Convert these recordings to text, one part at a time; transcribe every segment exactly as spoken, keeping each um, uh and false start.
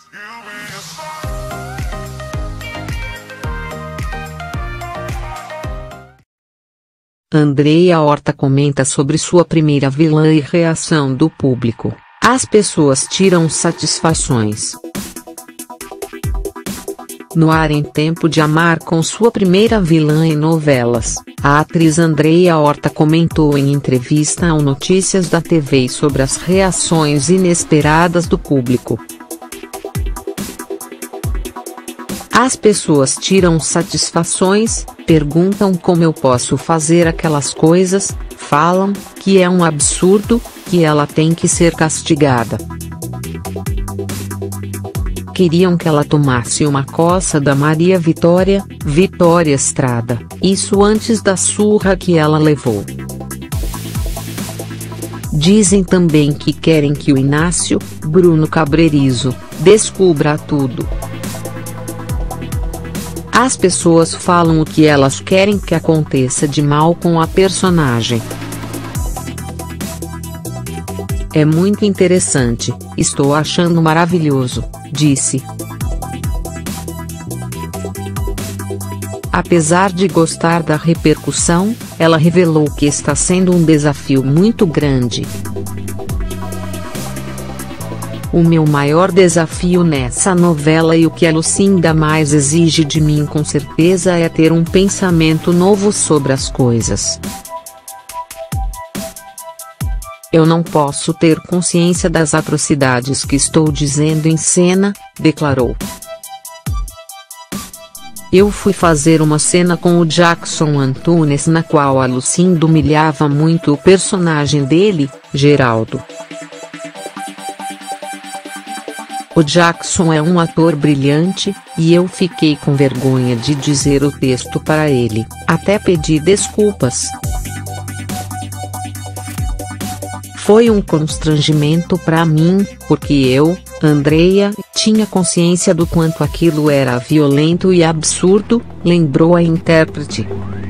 Andreia Horta comenta sobre sua primeira vilã e reação do público. As pessoas tiram satisfações. No ar em Tempo de Amar com sua primeira vilã em novelas, a atriz Andreia Horta comentou em entrevista ao Notícias da T V sobre as reações inesperadas do público. As pessoas tiram satisfações, perguntam como eu posso fazer aquelas coisas, falam que é um absurdo, que ela tem que ser castigada. Queriam que ela tomasse uma coça da Maria Vitória, Vitória Estrada, isso antes da surra que ela levou. Dizem também que querem que o Inácio, Bruno Cabrerizo, descubra tudo. As pessoas falam o que elas querem que aconteça de mal com a personagem. É muito interessante, estou achando maravilhoso, disse. Apesar de gostar da repercussão, ela revelou que está sendo um desafio muito grande. O meu maior desafio nessa novela e o que a Lucinda mais exige de mim com certeza é ter um pensamento novo sobre as coisas. Eu não posso ter consciência das atrocidades que estou dizendo em cena, declarou. Eu fui fazer uma cena com o Jackson Antunes na qual a Lucinda humilhava muito o personagem dele, Geraldo. O Jackson é um ator brilhante, e eu fiquei com vergonha de dizer o texto para ele, até pedi desculpas. Foi um constrangimento para mim, porque eu, Andreia, tinha consciência do quanto aquilo era violento e absurdo, lembrou a intérprete.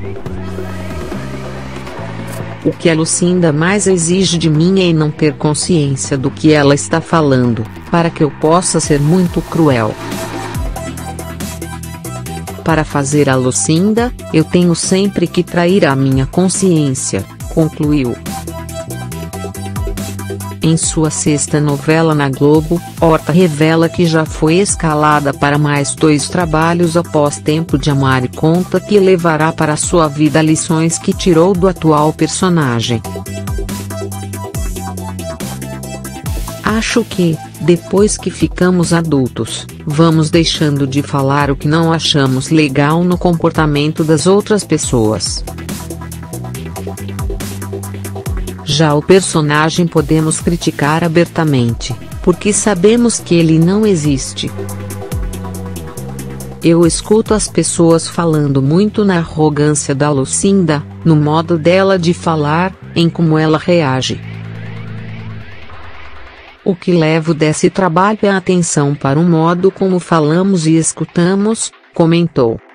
O que a Lucinda mais exige de mim é não ter consciência do que ela está falando, para que eu possa ser muito cruel. Para fazer a Lucinda, eu tenho sempre que trair a minha consciência, concluiu. Em sua sexta novela na Globo, Horta revela que já foi escalada para mais dois trabalhos após Tempo de Amar e conta que levará para sua vida lições que tirou do atual personagem. Acho que, depois que ficamos adultos, vamos deixando de falar o que não achamos legal no comportamento das outras pessoas. Já o personagem podemos criticar abertamente, porque sabemos que ele não existe. Eu escuto as pessoas falando muito na arrogância da Lucinda, no modo dela de falar, em como ela reage. O que levo desse trabalho é a atenção para o modo como falamos e escutamos, comentou.